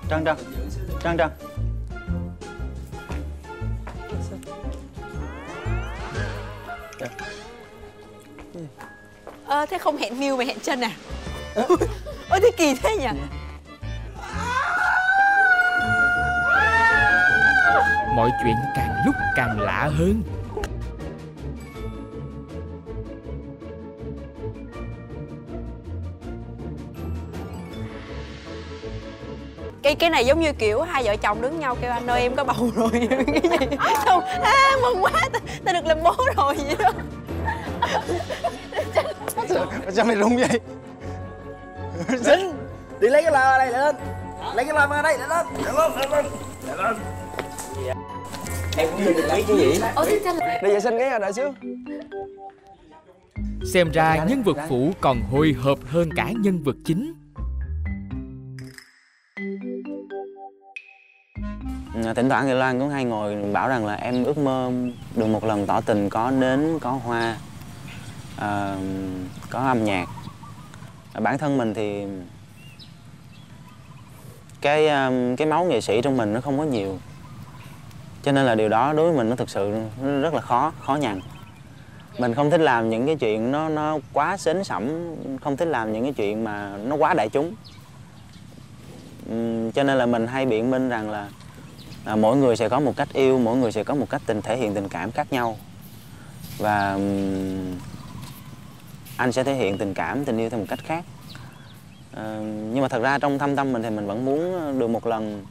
Trân Trân. Trân Trân. Thế không hẹn Miu mà hẹn Trân à? Thế kỳ thế nhỉ? Mọi chuyện càng lúc càng lạ hơn. Cái này giống như kiểu hai vợ chồng đứng nhau kêu anh ơi em có bầu rồi. Cái gì không mừng quá ta được làm bố rồi vậy đó. Sao mày run vậy? Sinh, đi lấy cái lò này lên. Lấy cái lò ra đây, lên. Em cũng đi lấy cái gì? Đi vệ sinh cái đợi xíu. Xem ra nhân vật phụ còn hồi hộp hơn cả nhân vật chính. Thỉnh thoảng thì Loan cũng hay ngồi bảo rằng là em ước mơ được một lần tỏ tình có nến, có hoa, có âm nhạc. Bản thân mình thì cái máu nghệ sĩ trong mình nó không có nhiều, cho nên là điều đó đối với mình nó thực sự nó rất là khó nhằn. Mình không thích làm những cái chuyện nó quá sến sẩm, không thích làm những cái chuyện mà nó quá đại chúng. Cho nên là mình hay biện minh rằng là mỗi người sẽ có một cách yêu, mỗi người sẽ có một cách thể hiện tình cảm khác nhau. Và anh sẽ thể hiện tình cảm, tình yêu theo một cách khác. Nhưng mà thật ra trong thâm tâm mình thì mình vẫn muốn được một lần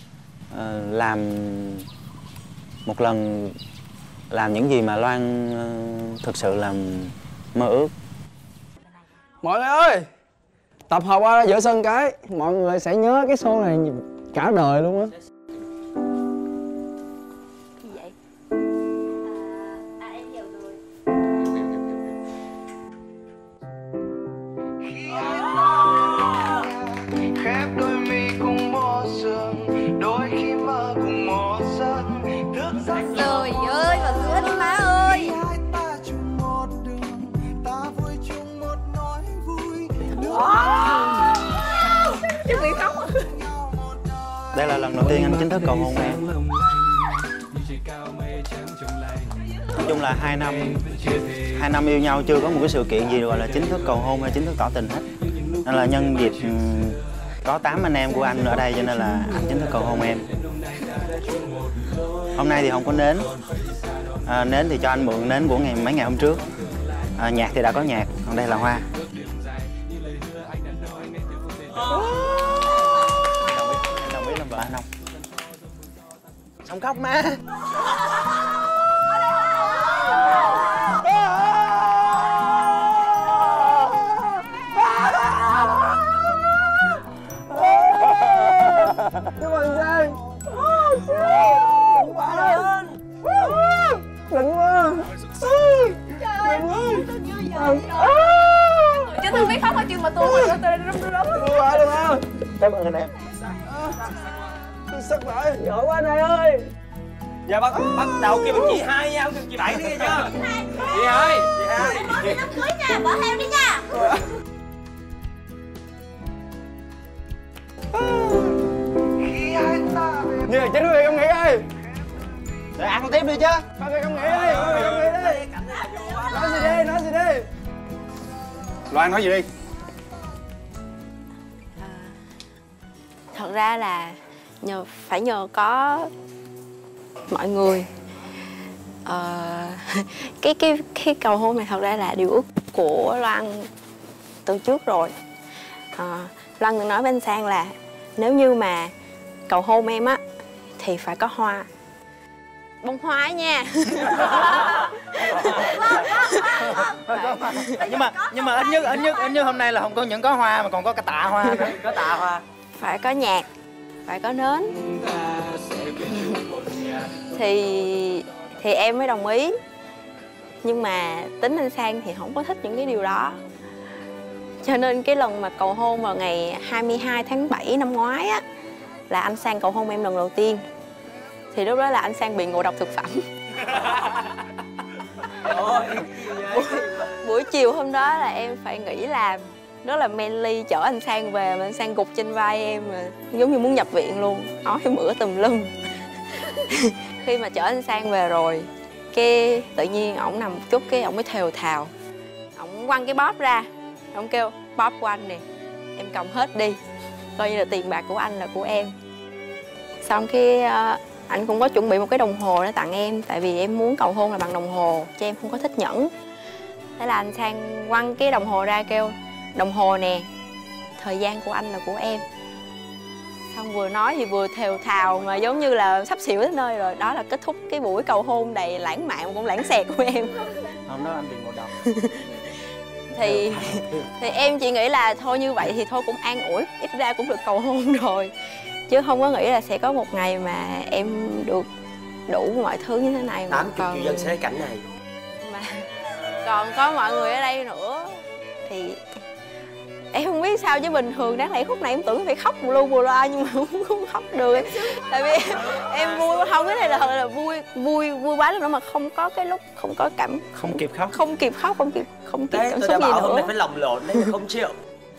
làm những gì mà Loan thực sự là mơ ước. Mọi người ơi, tập hợp qua giữa sân cái, mọi người sẽ nhớ cái show này cả đời luôn á. Gì vậy? Em hiểu rồi. Khép đôi mi cùng một giường, đôi khi mơ cùng một giấc, thức giấc. Trời ơi, vào sữa đi má ơi. Ta chung một đường, ta vui chung một nỗi vui. Chuẩn bị khóc. Đây là lần đầu tiên anh chính thức cầu hôn em. Nói chung là 2 năm yêu nhau chưa có một cái sự kiện gì gọi là chính thức cầu hôn hay chính thức tỏ tình hết. Nên là nhân dịp có 8 anh em của anh ở đây cho nên là anh chính thức cầu hôn em. Hôm nay thì không có nến. Nến thì cho anh mượn nến của mấy ngày hôm trước. Nhạc thì đã có nhạc, còn đây là hoa. Em đồng ý làm vợ anh không? Không khóc má. Chúc mừng Giang. Trời ơi. Đừng quá. Chứ tôi biết khóc ở chuyện mà tôi rớm. Quá được không? Cảm ơn anh em. Tôi sức lại, giỏi quá anh ơi. Giờ bắt đầu kêu chị hai nhau, kêu chị bảy đi nghe chưa? Chị hai. Chị đám cưới nha, bỏ theo đi nha. Như là chính quý vị công nghĩ ơi. Để ăn tiếp đi chứ. Mọi người công nghĩ đi, mọi người công nghĩ đi. Nói gì đi. Loan nói gì đi. Thật ra là phải nhờ có mọi người. Cái cầu hôn này thật ra là điều ước của Loan từ trước rồi. Loan từng nói với anh Sang là nếu như mà cầu hôn em á thì phải có hoa, bông hoa ấy nha. nhưng mà ít nhất hôm nay là không có những có hoa mà còn có cả tạ hoa. Có tạ hoa. Phải có nhạc, phải có nến. thì em mới đồng ý. Nhưng mà tính anh Sang thì không có thích những cái điều đó. Cho nên cái lần mà cầu hôn vào ngày 22 tháng 7 năm ngoái á, là anh Sang cầu hôn em lần đầu tiên. Thì lúc đó là anh Sang bị ngộ độc thực phẩm. Buổi chiều hôm đó là em phải nghỉ làm rất là manly, chở anh Sang về mà anh Sang gục trên vai em mà giống như muốn nhập viện luôn, ói mửa tùm lum. Khi mà chở anh Sang về rồi, cái tự nhiên ổng nằm một chút cái ổng mới thều thào, ổng quăng cái bóp ra, ổng kêu bóp của anh nè, em cầm hết đi, coi như là tiền bạc của anh là của em. Xong cái anh cũng có chuẩn bị một cái đồng hồ để tặng em, tại vì em muốn cầu hôn là bằng đồng hồ, chứ em không có thích nhẫn. Thế là anh Sang quăng cái đồng hồ ra kêu đồng hồ nè, thời gian của anh là của em. Xong vừa nói thì vừa thều thào mà giống như là sắp xỉu đến nơi rồi. Đó là kết thúc cái buổi cầu hôn đầy lãng mạn cũng lãng xẹt của em. Hôm đó anh bị ngộ độc. thì em chỉ nghĩ là thôi như vậy thì thôi cũng an ủi, ít ra cũng được cầu hôn rồi, chứ không có nghĩ là sẽ có một ngày mà em được đủ mọi thứ như thế này. 80 triệu dân sẽ thấy cảnh này. Mà còn có mọi người ở đây nữa thì em không biết sao, chứ bình thường đáng lẽ khúc này em tưởng phải khóc bù loa nhưng mà không khóc được. Tại vì em vui không, cái này là vui quá lúc đó mà không có cái lúc không có không kịp khóc, không kịp cảm xúc gì nữa. Hôm nay phải lồng lộn đấy, không chịu.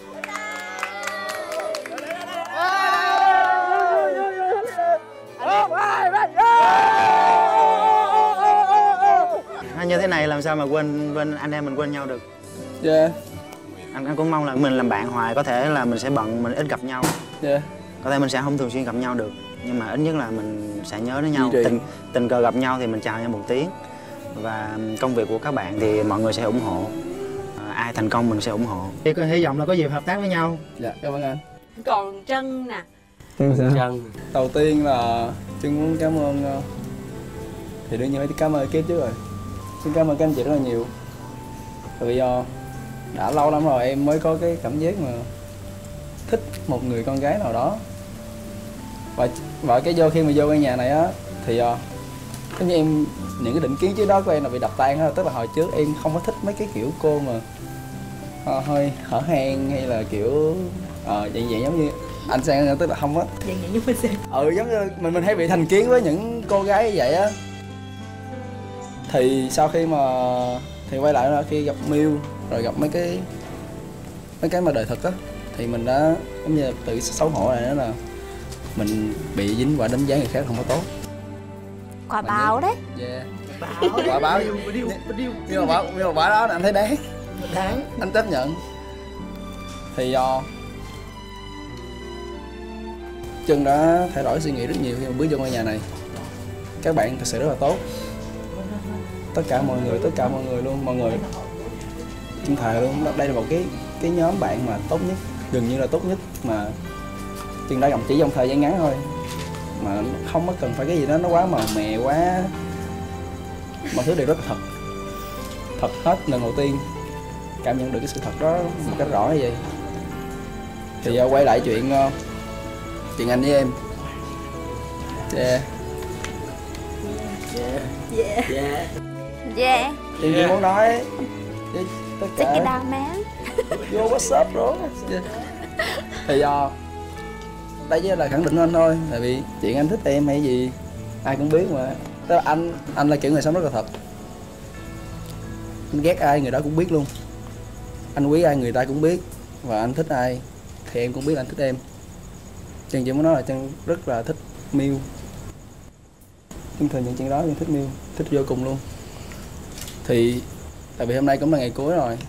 Như thế này làm sao mà quên anh em mình quên nhau được. Dạ. Anh cũng mong là mình làm bạn hoài, có thể là mình sẽ bận, mình ít gặp nhau. Dạ. Có thể mình sẽ không thường xuyên gặp nhau được, nhưng mà ít nhất là mình sẽ nhớ đến nhau. Duy trì. Tình cờ gặp nhau thì mình chào nhau một tiếng. Và công việc của các bạn thì mọi người sẽ ủng hộ. Ai thành công mình sẽ ủng hộ. Hy vọng là có dịp hợp tác với nhau. Dạ, cảm ơn anh. Còn Trân nè. Trân. Đầu tiên là Trân muốn cảm ơn, thì đương nhiên phải cảm ơn ekip trước rồi. Xin cảm ơn các anh chị rất là nhiều. Tại vì đã lâu lắm rồi em mới có cái cảm giác mà thích một người con gái nào đó. Và cái khi mà vô căn nhà này á thì như em, những cái định kiến trước đó của em là bị đập tan á. Tức là hồi trước em không có thích mấy cái kiểu cô mà hơi hở hang hay là kiểu dạng giống như anh Sang, tức là không á. Dạng giống như Sang. Giống như mình hay bị thành kiến với những cô gái như vậy á. Thì sau khi mà thì quay lại đó, khi gặp Miu rồi gặp mấy cái mà đời thực á, thì mình đã giống như tự xấu hổ này, đó là mình bị dính quả đánh giá người khác không có tốt. Quả báo đấy. Yeah. Quả báo. Nhưng mà quả đó anh thấy đáng. Anh chấp nhận. Thì Trân đã thay đổi suy nghĩ rất nhiều khi mà bước vô ngôi nhà này. Các bạn thật sự rất là tốt. Tất cả mọi người luôn, mọi người chân thề luôn. Đây là một cái nhóm bạn mà tốt nhất, gần như là tốt nhất mà Trân đã gặp chỉ trong thời gian ngắn thôi, mà không có cần phải cái gì đó nó quá màu mè quá, mọi thứ đều rất là thật hết. Lần đầu tiên cảm nhận được cái sự thật đó một cách rõ như vậy. Thì quay lại chuyện anh với em. Yeah. Thì chị muốn nói với tất Check it cả out man. vô what's up bro. Thì đây chỉ là khẳng định anh thôi, tại vì chuyện anh thích em hay gì ai cũng biết mà. Tức là anh là kiểu người sống rất là thật. Anh ghét ai người đó cũng biết luôn, anh quý ai người ta cũng biết, và anh thích ai thì em cũng biết là anh thích em. Chân chỉ muốn nói là Chân rất là thích Miu. Chân thừa nhận chuyện đó, Chân thích Miu, thích vô cùng luôn. Thì tại vì hôm nay cũng là ngày cuối rồi,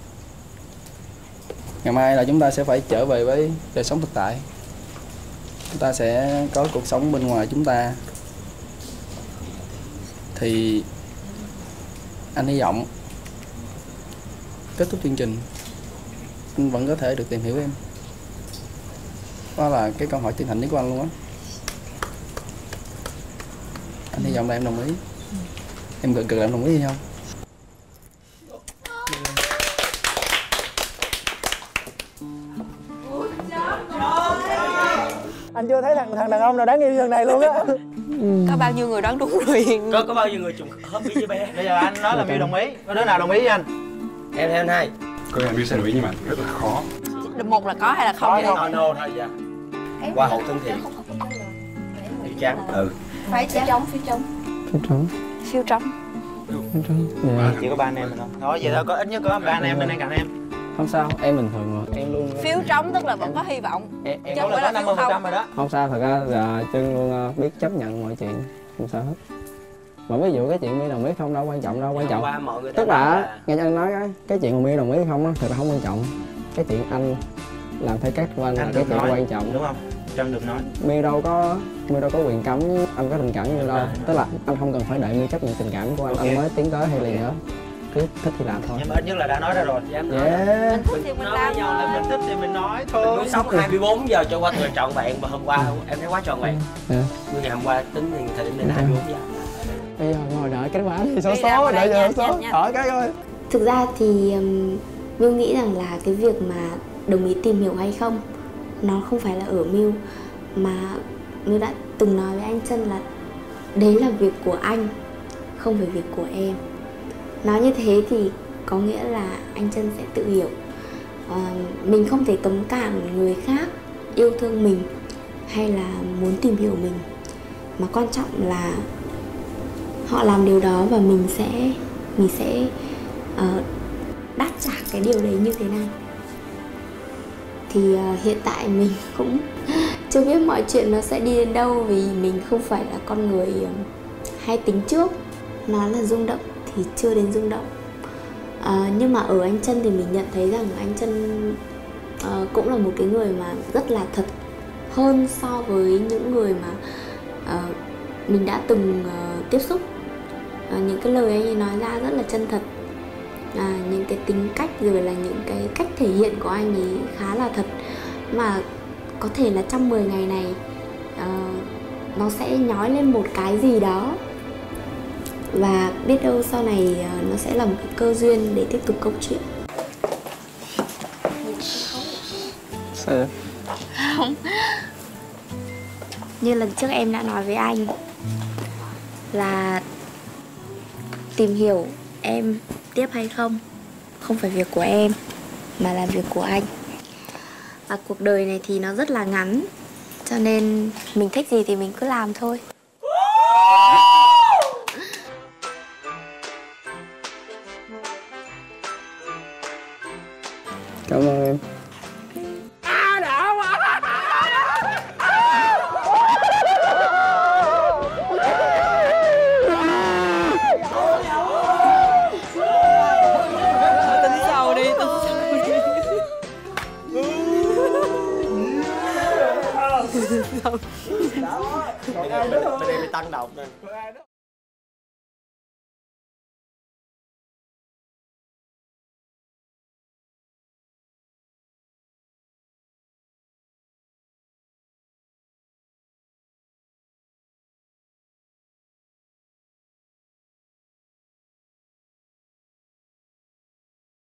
ngày mai là chúng ta sẽ phải trở về với đời sống thực tại. Chúng ta sẽ có cuộc sống bên ngoài chúng ta. Thì anh hy vọng kết thúc chương trình anh vẫn có thể được tìm hiểu em. Đó là cái câu hỏi chân thành nhất của anh luôn á. Anh hy vọng là em đồng ý. Em cực là em đồng ý hay không? Anh chưa thấy thằng đàn ông nào đáng yêu như thằng này luôn á. Có bao nhiêu người đoán đúng rồi? Có bao nhiêu người trùng hợp với bé? Bây giờ anh nói là Miu đồng ý, có đứa nào đồng ý với anh? Em theo anh hai. Có thể Miu sẽ đồng ý nhưng mà rất là khó. Một là có hay là không? No thôi dạ. Qua hậu thân thiện. Đi trắng. Phải phiếu trống. Chỉ có ba anh em mình không? Nói vậy thôi, có ít nhất có ba anh em bên đây cạnh em. Không sao, em bình thường mà, em luôn Phiếu trống tức là vẫn có hy vọng. em Chứ không phải là phiếu không. rồi đó. không sao, thật ra là Trân luôn biết chấp nhận mọi chuyện, không sao hết. Mà ví dụ cái chuyện My đồng ý không đâu quan trọng đâu, quan trọng Qua mọi người tức là nghe anh nói cái chuyện mà My đồng ý không á thật là không quan trọng. Cái chuyện anh làm theo cách của anh là cái chuyện quan trọng, đúng không? Trân được nói. My đâu có quyền cấm anh có tình cảm như đâu. Tức là anh không cần phải đợi My chấp nhận tình cảm của anh mới tiến tới hay là gì đó. Cứ thích thì làm thôi. Nhưng mà ít nhất là đã nói ra rồi. Yeah. Mình thích thì mình Nói làm với nhau là thôi. Mình thích thì mình nói Mình thôi. muốn sống 24 giờ cho qua thật là trọn vẹn, mà hôm qua em thấy quá trọn vẹn. Yeah. Nhưng ngày hôm qua tính thì thời điểm này là 24 giờ. Bây giờ ngồi đợi kết quả thì số Đi ra số, ngoài đợi đây, giờ số, nhanh. hỏi cái coi. Thực ra thì Miu nghĩ rằng là cái việc mà đồng ý tìm hiểu hay không nó không phải là ở Miu, mà Miu đã từng nói với anh Trân là đấy là việc của anh, không phải việc của em. Nói như thế thì có nghĩa là anh Trân sẽ tự hiểu. Mình không thể cấm cản người khác yêu thương mình hay là muốn tìm hiểu mình, mà quan trọng là họ làm điều đó và mình sẽ đáp trả cái điều đấy như thế nào. Thì hiện tại mình cũng chưa biết mọi chuyện nó sẽ đi đến đâu, vì mình không phải là con người hay tính trước. Nó là rung động thì chưa đến rung động. Nhưng mà ở anh Trân thì mình nhận thấy rằng anh Trân cũng là một cái người mà rất là thật hơn so với những người mà mình đã từng tiếp xúc. Những cái lời anh ấy nói ra rất là chân thật. Những cái tính cách rồi là những cái cách thể hiện của anh ấy khá là thật. Mà có thể là trong 10 ngày này nó sẽ nhói lên một cái gì đó, và biết đâu sau này nó sẽ là một cái cơ duyên để tiếp tục câu chuyện. Sao vậy? Không. Như lần trước em đã nói với anh là tìm hiểu em tiếp hay không phải việc của em mà là việc của anh. Và cuộc đời này thì nó rất là ngắn, cho nên mình thích gì thì mình cứ làm thôi. Cảm ơn em. Tính sau đi. Bên đây bị tăng động nè.